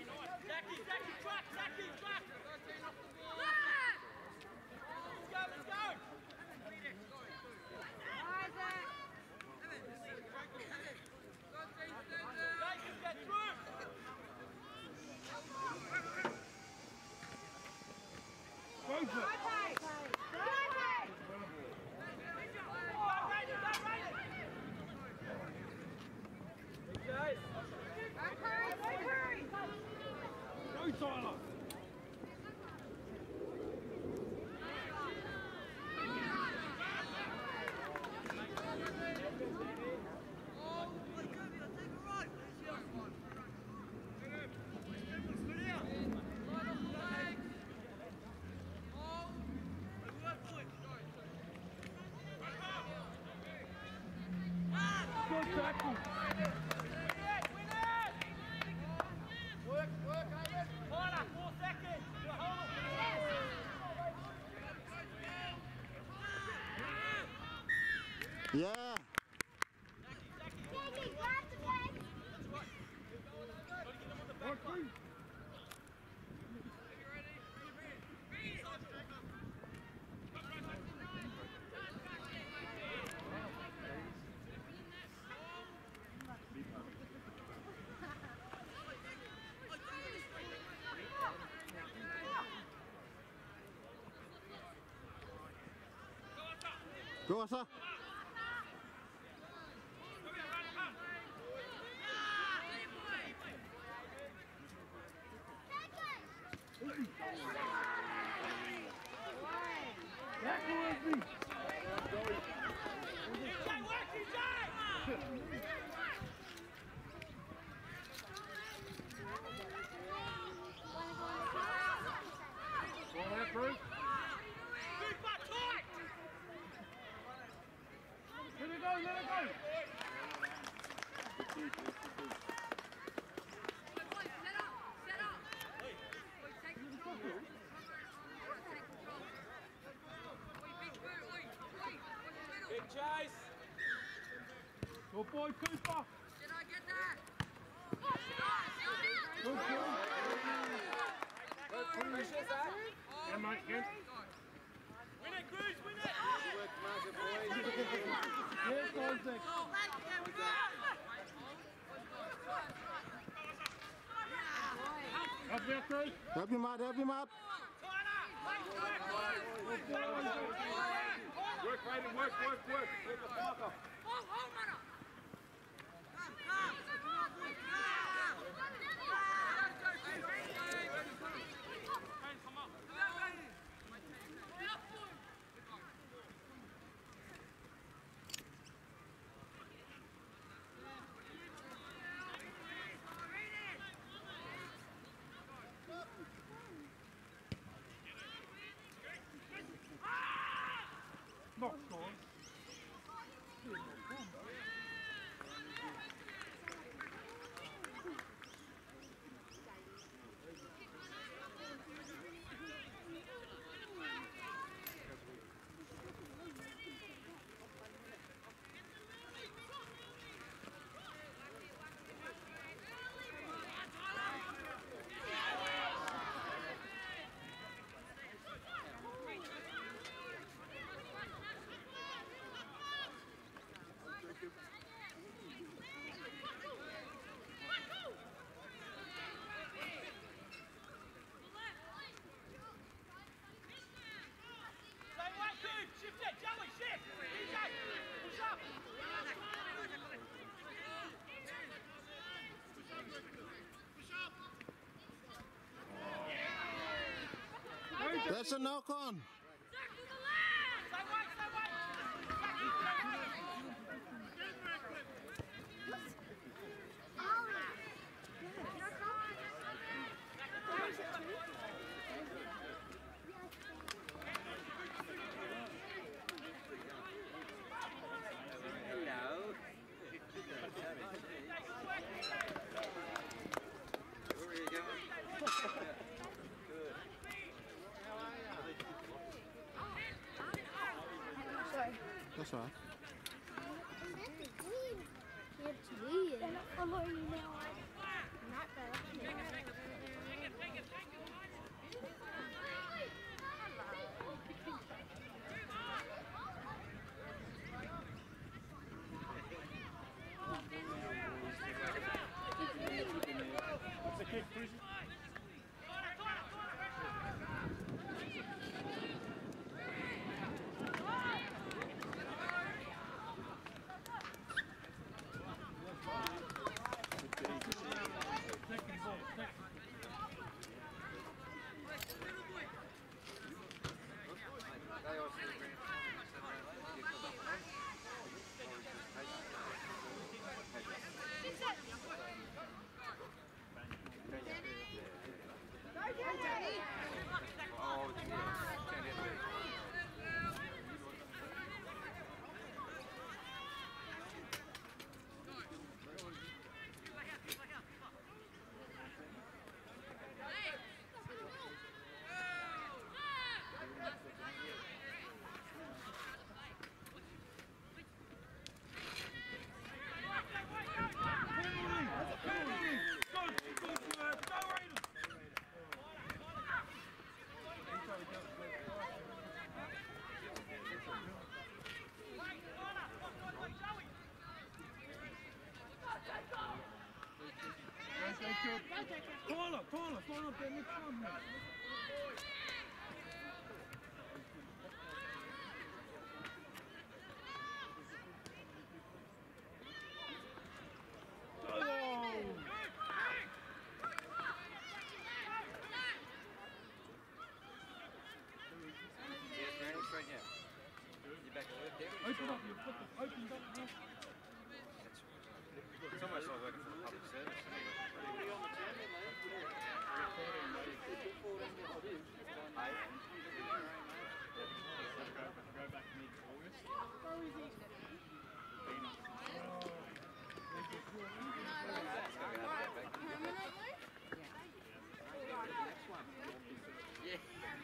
Zachy, track! Let's go! Isaac! Get through! Go for it! Go Tyler! Good tackle! Work, Ivan! Corner, 4 seconds! Yeah! Go, Asa. Let it go! Set up! Take control! Big chase! Good boy, Cooper! Did I get that? Good Pressure's that. Yeah, mate, good. Win it, Cruz, win it! Here's Isaac. Help me out, Cruz. Help him out, help him out. Work, Raiden, work. Let the park up. Not gone. Shift it, Joey, shift! DJ, push up! That's a knock on. Hello. Where are you going? Good. How are you? Sorry. That's all right. It's weird. They're not following you now. Not bad. kick, Chris. Corner, there next one. Open up, you've got the opened up now. It's almost like working for the public service. Go back mid-August. Yeah.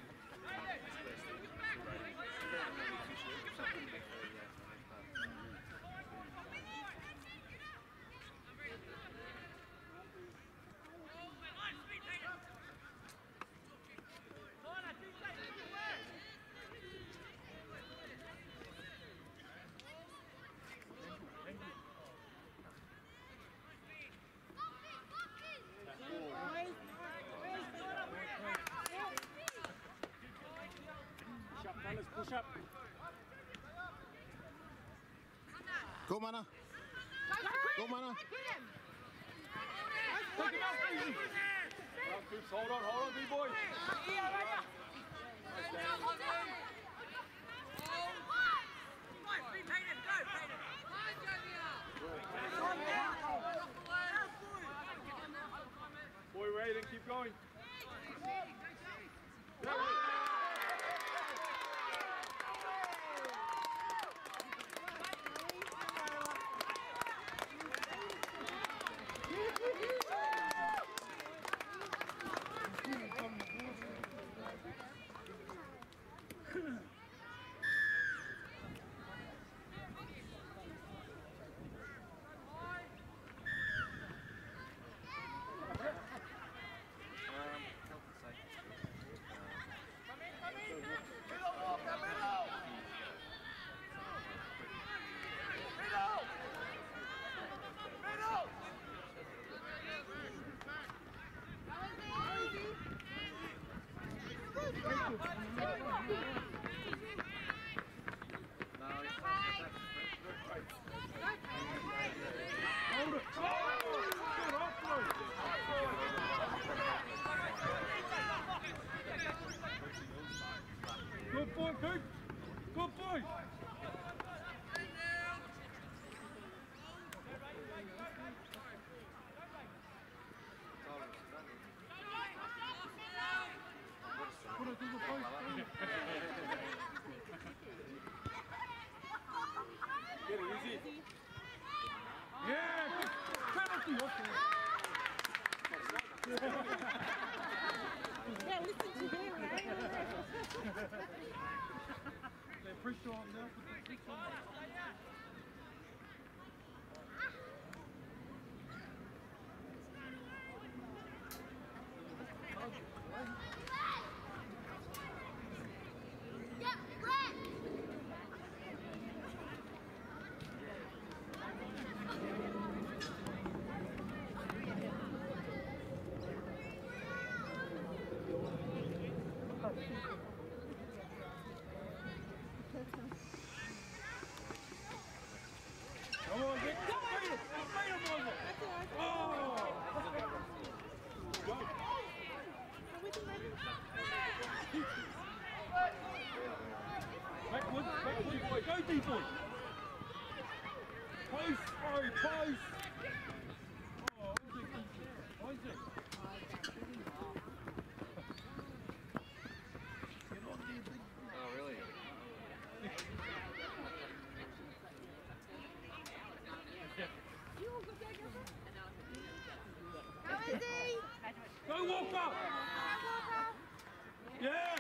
Push up. Go, Mana. Go, Mana. Hold on, B-boy. Boy, ready, then keep going. Good boy, Coop. Good boy. Put it through the post. Get it easy. Yeah, penalty. Yeah, listen to him, right? They're pressure on now. Put the pressure on. Go, D-boy. Post, bro, post. Oh, Isaac. Oh, really? Go, Walker. Yeah.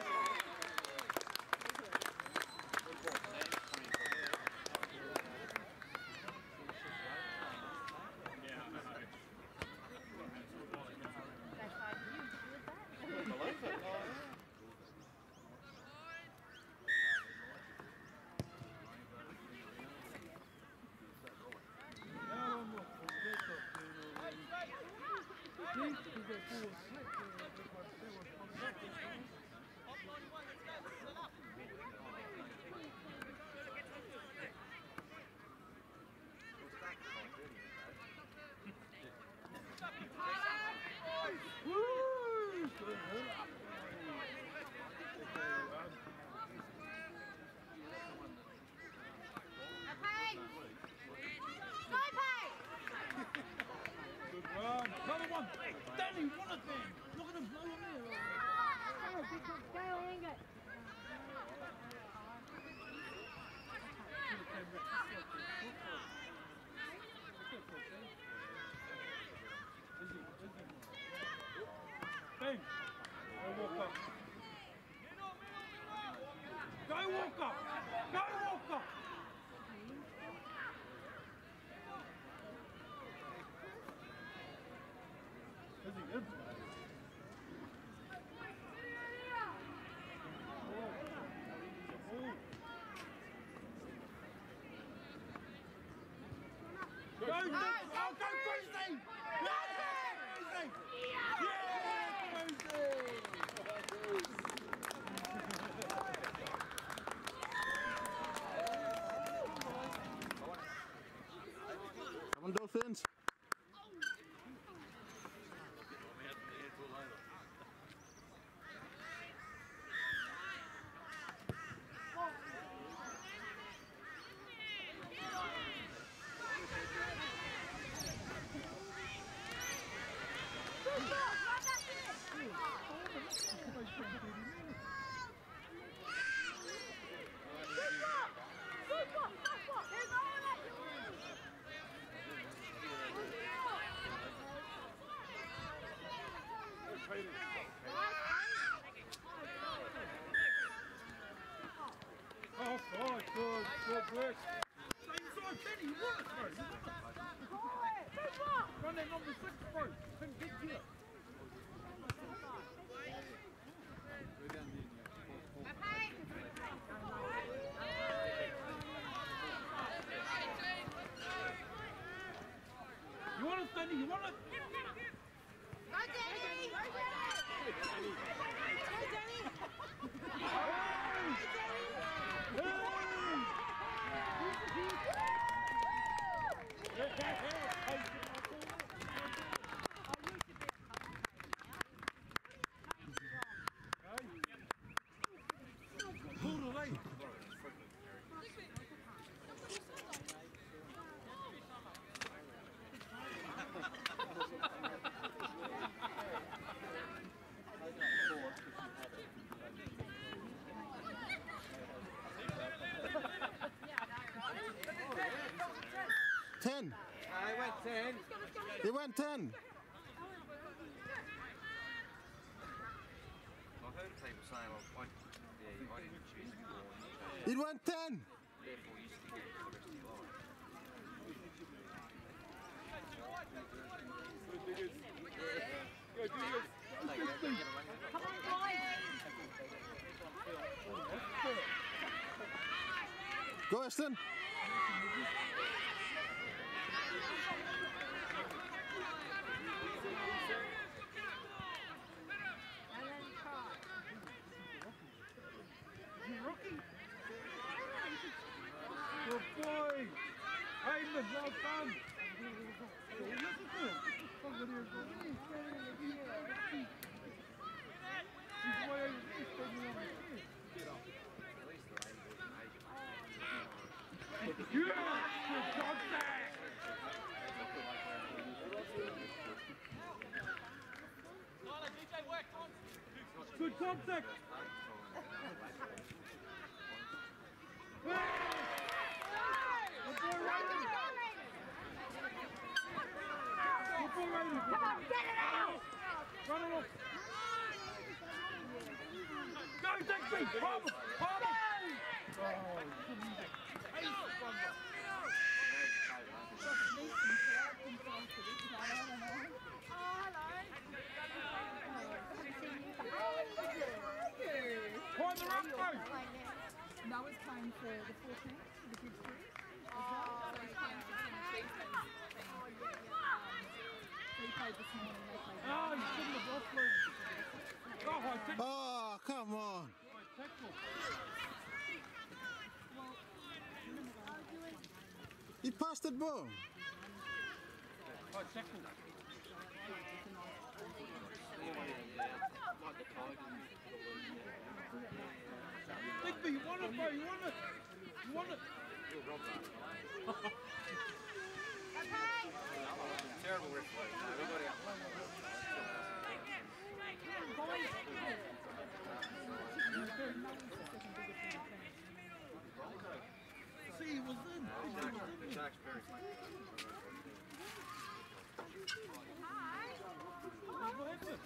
Another one. Danny, one of them. Look at them blow on there. Go, Angus. Bang. Go Walker. Go Walker. Go Walker. Is he good? Go, go, go, Christy! Yeah, Christy! Yeah, Come on, Dolphins. Oh, God, good work. Same side, Benny, you want it, bro. Run that number 6, bro. Couldn't get you. You want it, Benny, you want it? Go, Danny! Go, Danny! I went 10. He went 10. I've heard people saying, well, I didn't choose before. He went 10. Therefore, you should get it for the rest of your life. Come on, guys! Go, Aston. Good boy! Hayden, well done! He's way over there, standing on the field. Good contact. Come on, get it out! Run it off. Go, Dixie! Palmer! Palmer! Point the rock, bro! Noah's playing for the 14th, the kids' group, as well. So he's playing for the Chiefs team. He played this morning, they played. Oh, you shouldn't have lost me. Oh, high tackle. Oh, come on. High tackle. He passed it ball. High tackle. Digby, you want it, bro, you want it. You want it. Terrible referee. Everybody up. See, he was in. Sharks very close. What happened?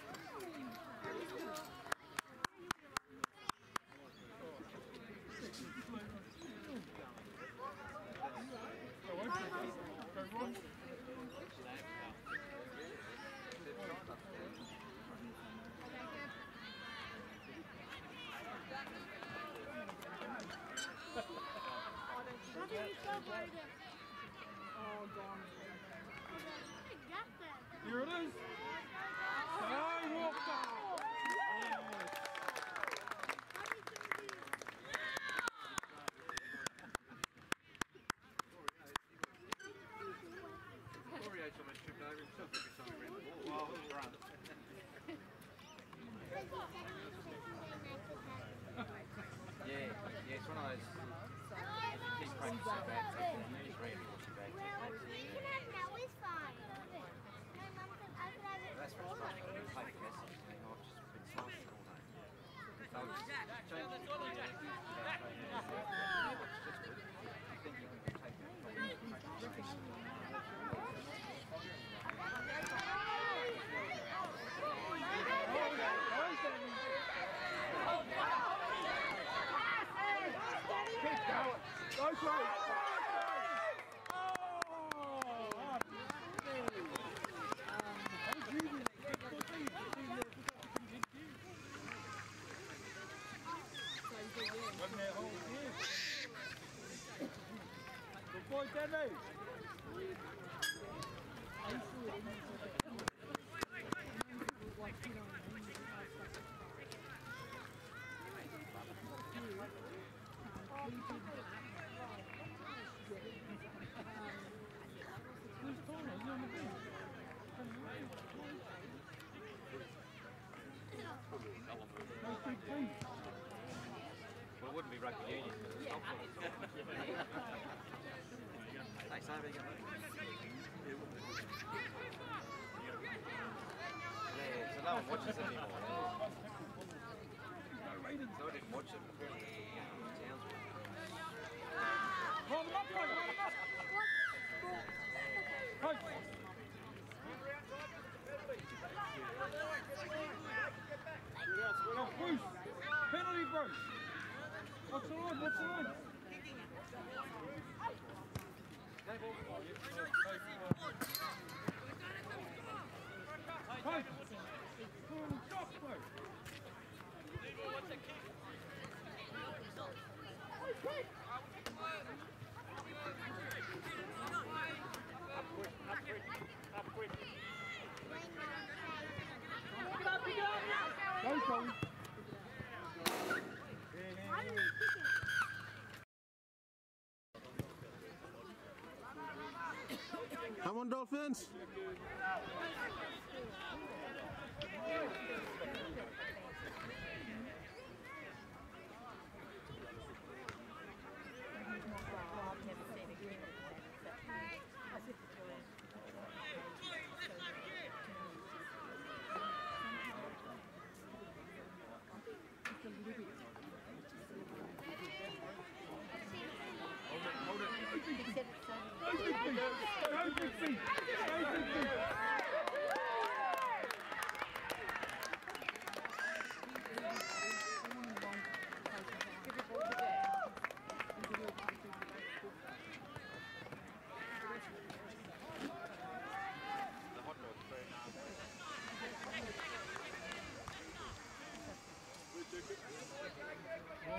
Here it is. I walked out. Poirier almost tripped over himself every time he ran the ball. Well, it was run. Yeah, it's one of those. He's practicing bad technique. He's ready to watch bad technique. That's what's funny. When we play the lessons, I've just been slicing all day. So change the I think you can take that Keep going. Go for it. Good boy, Danny. Well, it wouldn't be rugby union because it's not full of time. Thanks, Harvey. Yeah, so no one watches it anymore. So I didn't watch it. Apparently, Townsville. Hold him up, hold him up. Coach. Oh, Bruce. Penalty, Bruce. What's the line? What's the line? Coach. Stop, bro. What's the kick? Up quick. Go, Colin. Come on, Dolphins.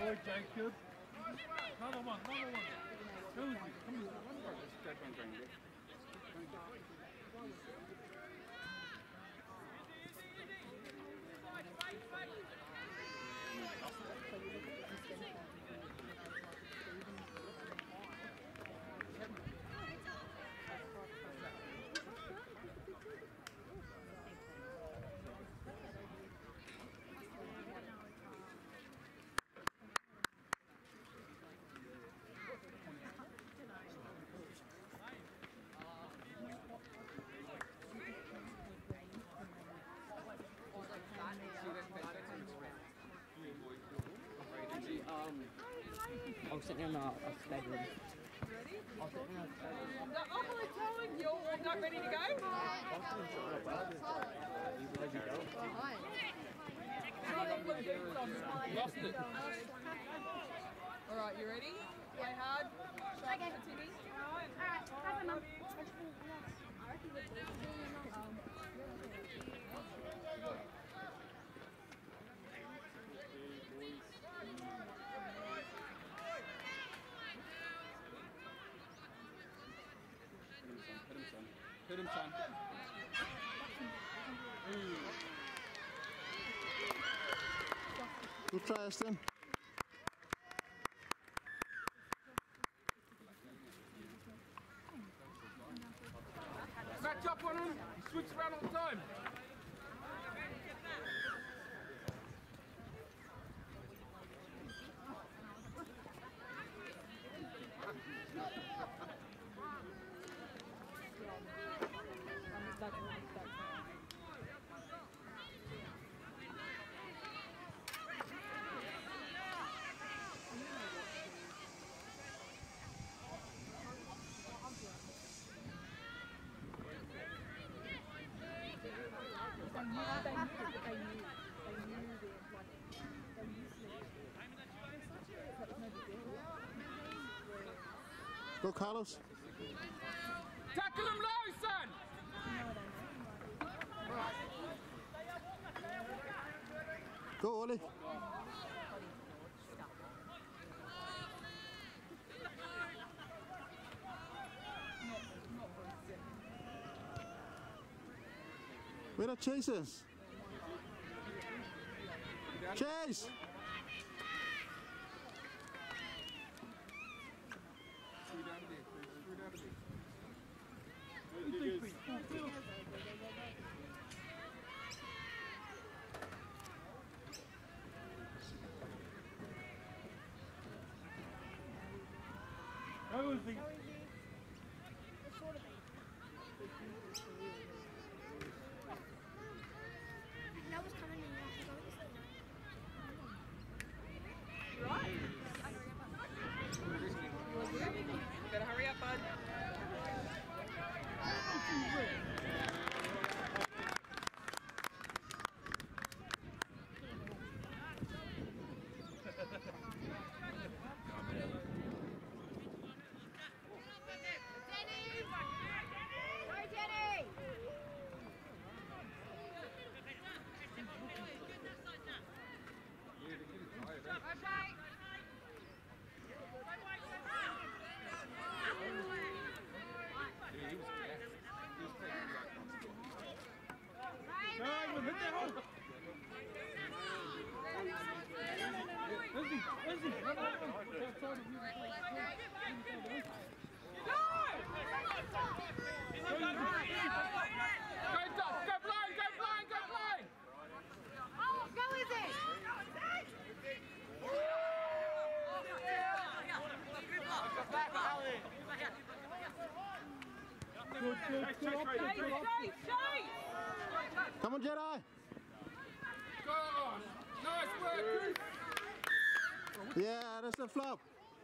boy, Jacob. Another one. Who is it? Come on, one bro. I'm sitting in a bedroom. Ready? Oh, hello, Colin. You're warmed up, ready to go? Lost it. All right, you ready? Play hard. Sharp for Timmy. Hit him, son. Good try, Aston. Match up on him. Switch around all the time. Go, Carlos. Tackle him low, son. Go, Ollie. Where are chasers? Chase! How is he? That was coming in. Better hurry up, bud. Come on, Jedi! Go on. Nice work. Yeah, that's the flop.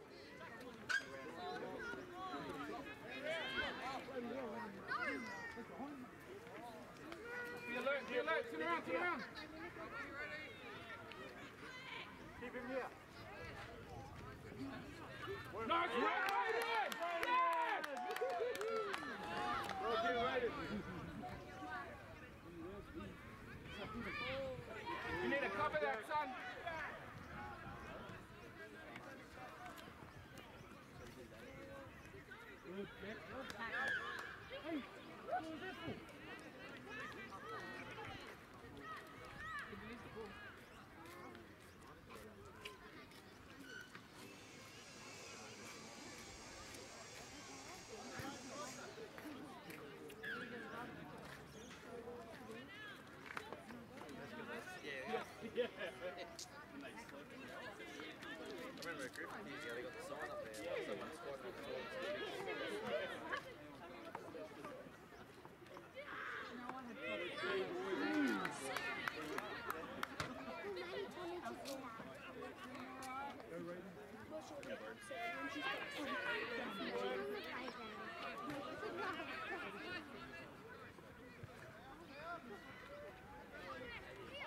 Be alert, be alert. Turn around, turn around. Keep him here. Nice work, Aiden! Yes! You need to cover that, son.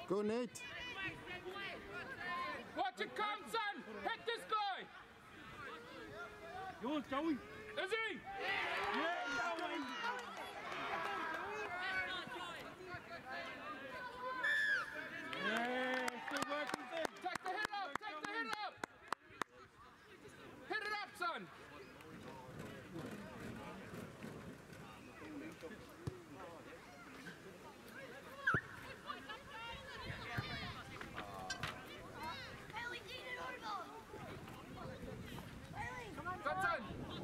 Go, Nate. Watch it come, son! Hit this guy! Yours, Joey. Is he? Yeah, Joey. Yeah, still working thing. Take the hit up! Take the hit up! Hit it up, son! Good, son!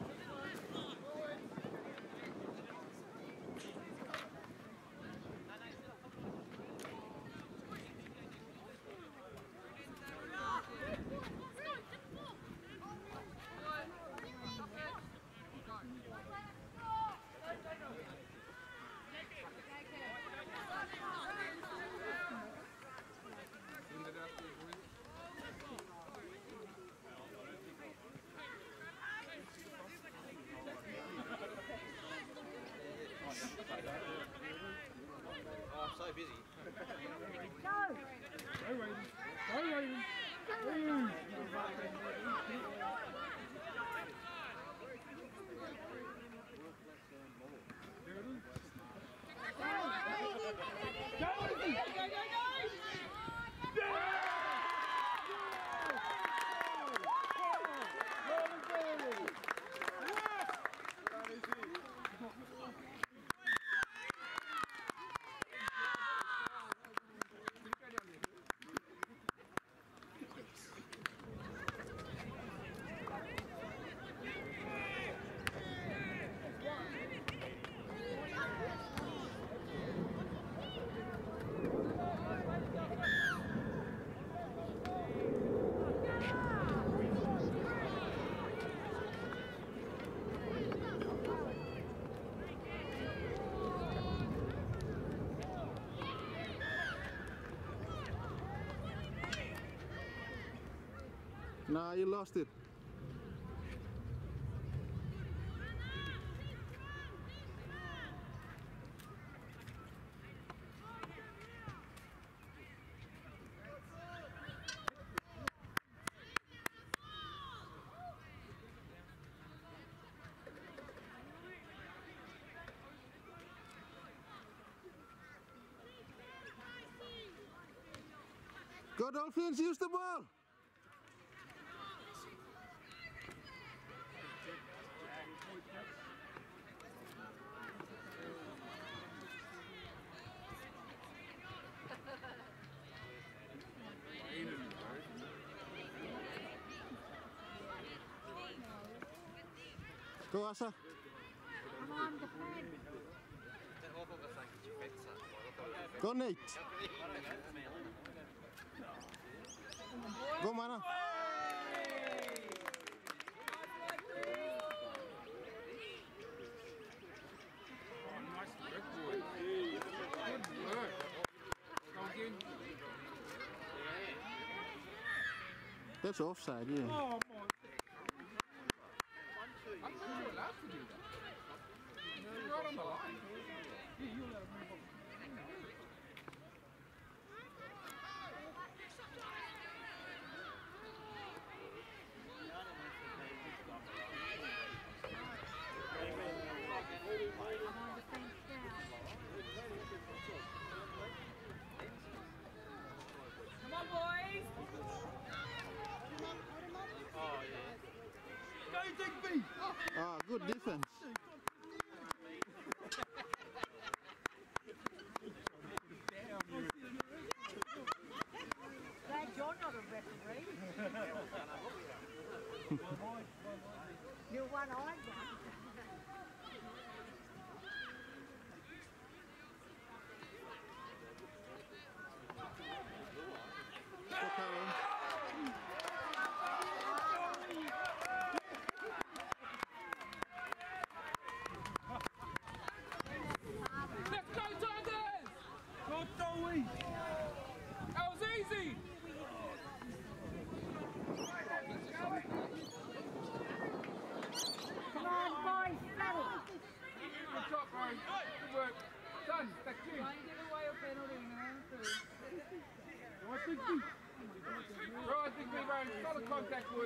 Oh, I'm so busy. Go, Raven. Go, Raven. Nah, you lost it. Go Dolphins, use the ball! Go Asa. Go Nate. Go Mana. That's offside, yeah. Oh, my. I thought you were allowed to do that. You're right on the line. Yeah, you're allowed to move up. Come on, boys. Go, Digby. Ah, good defense. Glad you're not a referee. You're one-eyed one. Let's go, Tigers! Go, Joey. That was easy! Come Right, big rebound, solid contact work.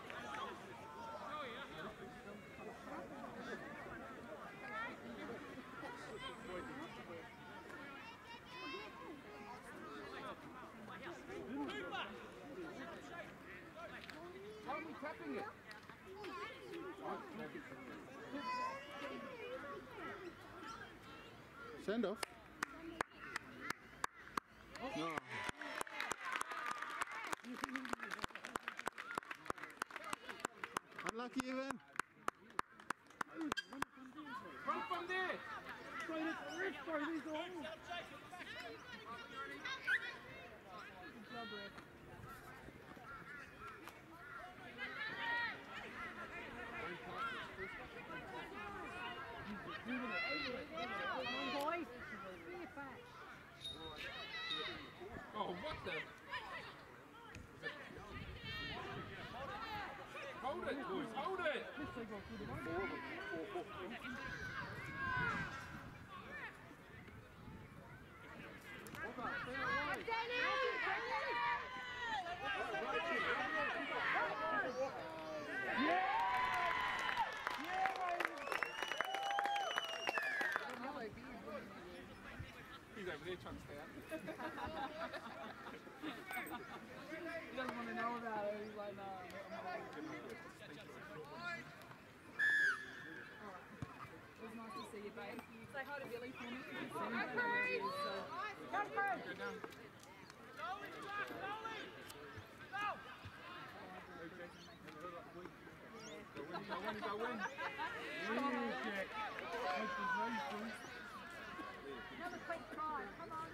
How are we tapping it? Send off. No. Unlucky even. Run from there! Straight at the wrist, bro. These are all. Come on, boys. Be fast. Oh, what the? Hold it, boys, hold it! He's over there trying to stay out. He doesn't want to know about it. He's like, no, I'm not going to. It was nice to see you, babe. Say hi to Billy for me. He's seen him. I know where he is, so. Go, go now. Go win. Another quick try. Come on.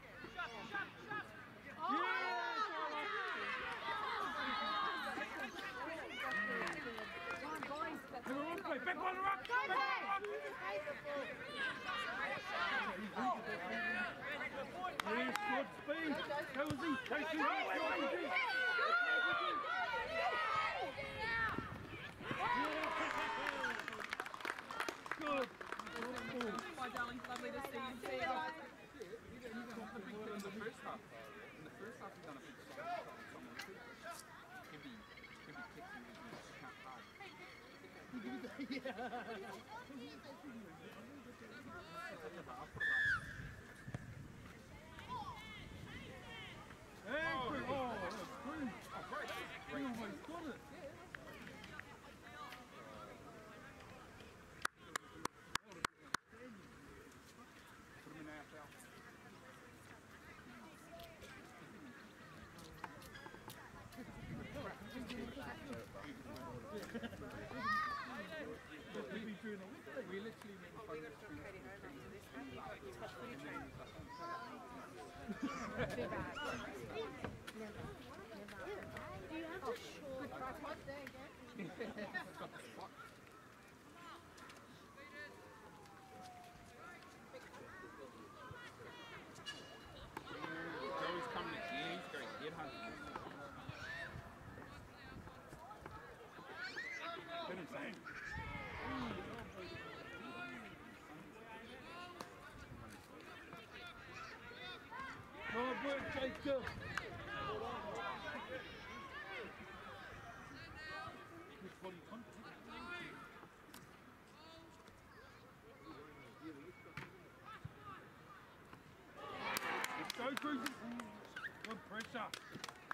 Come on, boys. Back on the rock! Yes, good speed. Cozy. Casey. Good. My darling, lovely to see you. See you guys. In the first half, he's done a big shot on someone too. Heavy kicks and count hard. We literally made fun of the Joey's coming again, he's going to get hunting. Hard work, Jacob. Good body contact. Let's go, Cruiser. Good pressure.